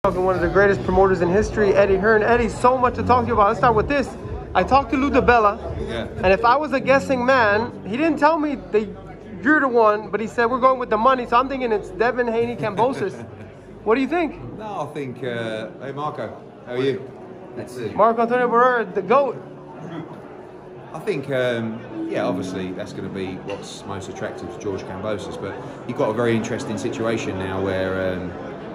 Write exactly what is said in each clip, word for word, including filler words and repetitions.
One of the greatest promoters in history, Eddie Hearn. Eddie, so much to talk to you about. Let's start with this. I talked to Lou DiBella, yeah. And if I was a guessing man, he didn't tell me that you're the one, but he said we're going with the money. So I'm thinking it's Devin Haney Kambosos. What do you think? No, I think. Uh, hey, Marco, how are you? Let's see. Marco Antonio Barrera, the GOAT. I think, um, yeah, obviously that's going to be what's most attractive to George Kambosos, but you've got a very interesting situation now where um,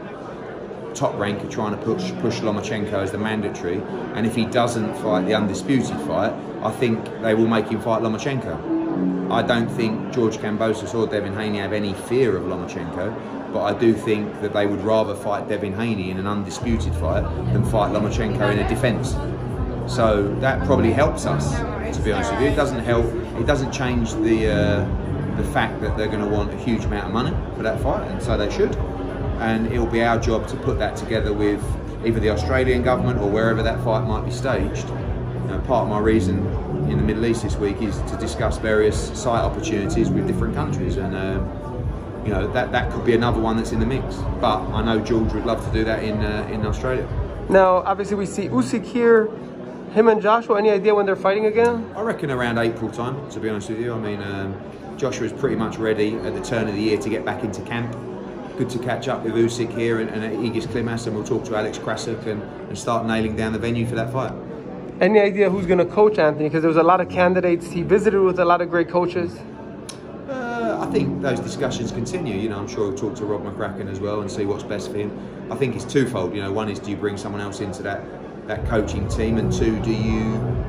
Top Rank are trying to push push Lomachenko as the mandatory, and if he doesn't fight the undisputed fight, I think they will make him fight Lomachenko. I don't think George Kambosos or Devin Haney have any fear of Lomachenko, but I do think that they would rather fight Devin Haney in an undisputed fight than fight Lomachenko in a defence. So that probably helps us, to be honest with you. It doesn't help, it doesn't change the, uh, the fact that they're going to want a huge amount of money for that fight, and so they should. And it'll be our job to put that together with either the Australian government or wherever that fight might be staged. You know, part of my reason in the Middle East this week is to discuss various site opportunities with different countries, and um, you know that that could be another one that's in the mix. But I know George would love to do that in uh, in Australia. Now, obviously, we see Usyk here, him and Joshua. Any idea when they're fighting again? I reckon around April time. To be honest with you, I mean, um, Joshua's pretty much ready at the turn of the year to get back into camp. Good to catch up with Usyk here and, and at Aegis Klimas, and we'll talk to Alex Krasuk and, and start nailing down the venue for that fight. Any idea who's going to coach Anthony? Because there was a lot of candidates. He visited with a lot of great coaches. Uh, I think those discussions continue. You know, I'm sure we'll talk to Rob McCracken as well and see what's best for him. I think it's twofold. You know, one is, do you bring someone else into that that coaching team, and two, do you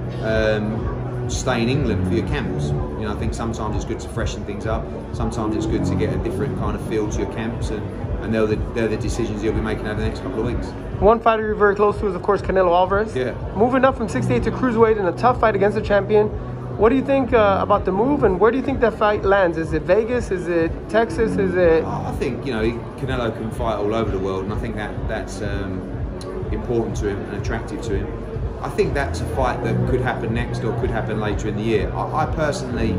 um, stay in England for your camps? You know, I think sometimes it's good to freshen things up. Sometimes it's good to get a different kind of feel to your camps, and, and they're, the, they're the decisions you'll be making over the next couple of weeks. One fighter you're very close to is, of course, Canelo Alvarez. Yeah. Moving up from sixty-eight to cruiserweight in a tough fight against the champion. What do you think uh, about the move, and where do you think that fight lands? Is it Vegas? Is it Texas? Is it... I think, you know, Canelo can fight all over the world, and I think that that's um, important to him and attractive to him. I think that's a fight that could happen next or could happen later in the year. I, I personally,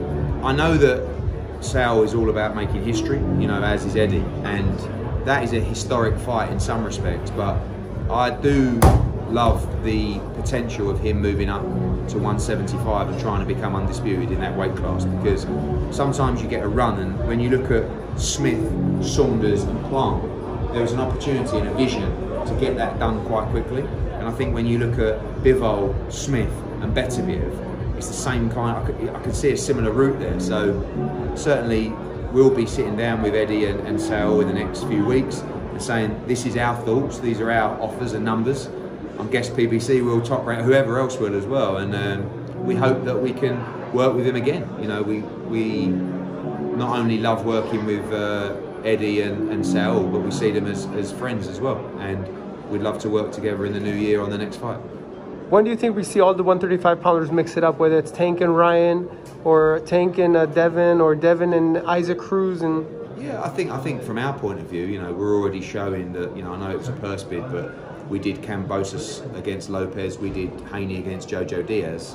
I know that Sal is all about making history, you know, as is Eddie, and that is a historic fight in some respects, but I do love the potential of him moving up to one seventy-five and trying to become undisputed in that weight class, because sometimes you get a run, and when you look at Smith, Saunders and Plant, there's an opportunity and a vision to get that done quite quickly. And I think when you look at Bivol, Smith and Beterbiev, it's the same kind. I could, I could see a similar route there. So certainly we'll be sitting down with Eddie and, and Sal in the next few weeks and saying, this is our thoughts, these are our offers and numbers. I guess P B C will, Top Rank, whoever else will as well. And um, we hope that we can work with him again. You know, we we not only love working with uh, Eddie and, and Sal, but we see them as, as friends as well. And we'd love to work together in the new year on the next fight. When do you think we see all the one thirty-five pounders mix it up, whether it's Tank and Ryan, or Tank and uh, Devin, or Devin and Isaac Cruz? And yeah, I think I think from our point of view, you know, we're already showing that, you know, I know it's a purse bid, but we did Kambosos against Lopez, we did Haney against Jojo Diaz.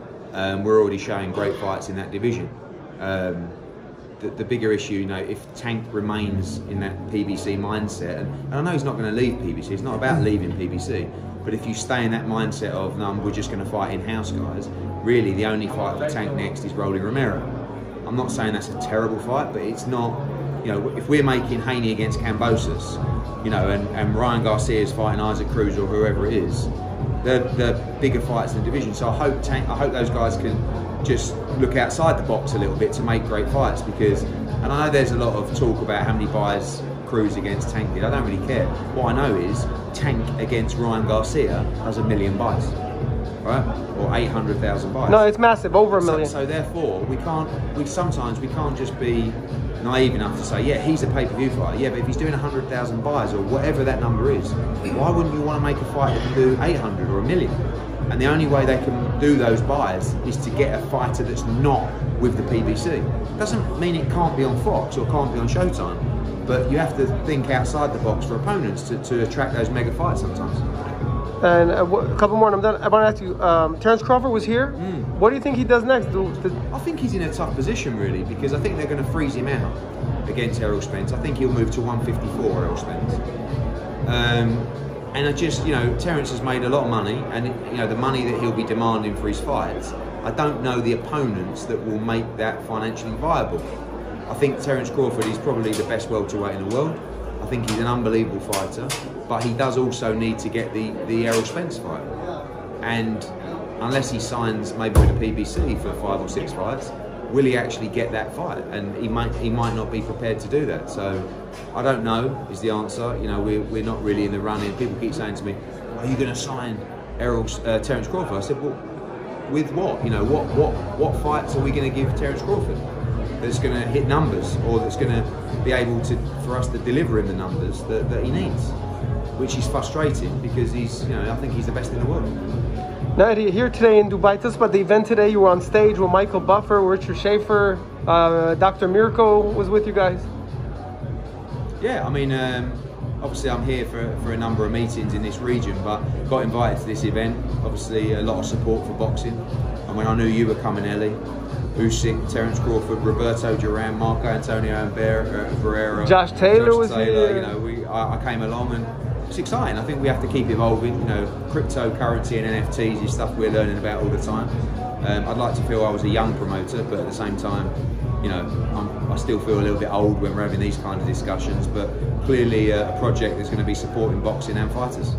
Um, we're already showing great fights in that division. Um, The, the bigger issue, you know, if Tank remains in that P B C mindset, and, and I know he's not going to leave P B C, it's not about leaving P B C, but if you stay in that mindset of, no, we're just going to fight in-house guys, really the only fight for Tank next is Rolly Romero. I'm not saying that's a terrible fight, but it's not, you know, if we're making Haney against Kambosos, you know, and, and Ryan Garcia is fighting Isaac Cruz or whoever it is, they're, they're bigger fights in the division. So I hope Tank, I hope those guys can just look outside the box a little bit to make great fights, because, and I know there's a lot of talk about how many buys Cruz against Tank did. I don't really care. What I know is Tank against Ryan Garcia has a million buys, right? Or eight hundred thousand buys. No, it's massive, over a million. So, so therefore, we can't, we sometimes we can't just be naive enough to say, yeah, he's a pay-per-view fighter. Yeah, but if he's doing one hundred thousand buys or whatever that number is, why wouldn't you want to make a fight that can do eight hundred or a million? And the only way they can do those buys is to get a fighter that's not with the P B C. Doesn't mean it can't be on Fox or can't be on Showtime, but you have to think outside the box for opponents to, to attract those mega fights sometimes. And uh, a couple more and I'm done. I want to ask you, um, Terence Crawford was here. Mm. What do you think he does next? Do, do... I think he's in a tough position, really, because I think they're going to freeze him out against Errol Spence. I think he'll move to one fifty-four, Errol Spence. Um, and I just, you know, Terence has made a lot of money, and you know the money that he'll be demanding for his fights. I don't know the opponents that will make that financially viable. I think Terence Crawford is probably the best welterweight in the world. I think he's an unbelievable fighter, but he does also need to get the, the Errol Spence fight. And unless he signs maybe with the P B C for five or six fights, will he actually get that fight? And he might he might not be prepared to do that. So I don't know is the answer. You know, we're, we're not really in the running. People keep saying to me, are you going to sign Errol, uh, Terence Crawford? I said, well, with what? You know, what, what, what fights are we going to give Terence Crawford that's going to hit numbers, or that's going to be able to, for us to deliver him the numbers that, that he needs? Which is frustrating because he's, you know, I think he's the best in the world. Now, Eddie, here today in Dubai, tell us about the event today. You were on stage with Michael Buffer, Richard Schaefer, uh, Doctor Mirko was with you guys. Yeah, I mean, um, obviously I'm here for, for a number of meetings in this region, but got invited to this event. Obviously a lot of support for boxing. And when I knew you were coming, Ellie, Usyk, Terence Crawford, Roberto Duran, Marco Antonio Barrera, Josh Taylor Josh was Taylor, here. You know, we, I, I came along, and it's exciting. I think we have to keep evolving. You know, cryptocurrency and N F Ts is stuff we're learning about all the time. Um, I'd like to feel I was a young promoter, but at the same time, you know, I'm, I still feel a little bit old when we're having these kind of discussions. But clearly, uh, a project that's going to be supporting boxing and fighters.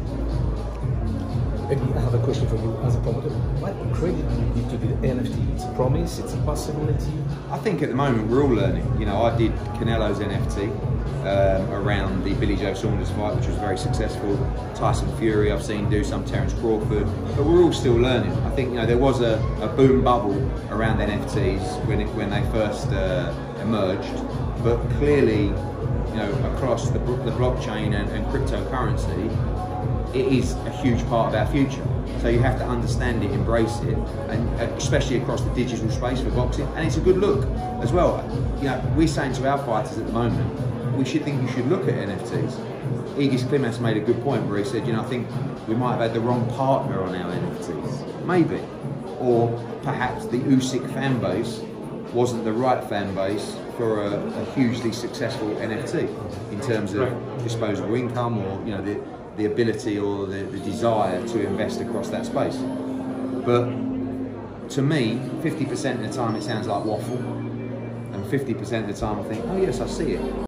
Eddie, I have a question for you as a promoter. What credit do you give to the N F T? It's a promise, it's a possibility? I think at the moment we're all learning. You know, I did Canelo's N F T um, around the Billy Joe Saunders fight, which was very successful. Tyson Fury, I've seen do some Terence Crawford, but we're all still learning. I think, you know, there was a, a boom bubble around N F Ts when it, when they first uh, emerged, but clearly, you know, across the, the blockchain and, and cryptocurrency, it is a huge part of our future. So you have to understand it, embrace it, and especially across the digital space for boxing. And it's a good look as well. You know, we're saying to our fighters at the moment, we should think you should look at N F Ts. Egis Klimas made a good point where he said, you know, I think we might have had the wrong partner on our N F Ts, maybe, or perhaps the Usyk fan base wasn't the right fan base for a, a hugely successful N F T in terms of disposable income, or, you know, the the ability or the, the desire to invest across that space. But to me, fifty percent of the time it sounds like waffle, and fifty percent of the time I think, oh yes, I see it.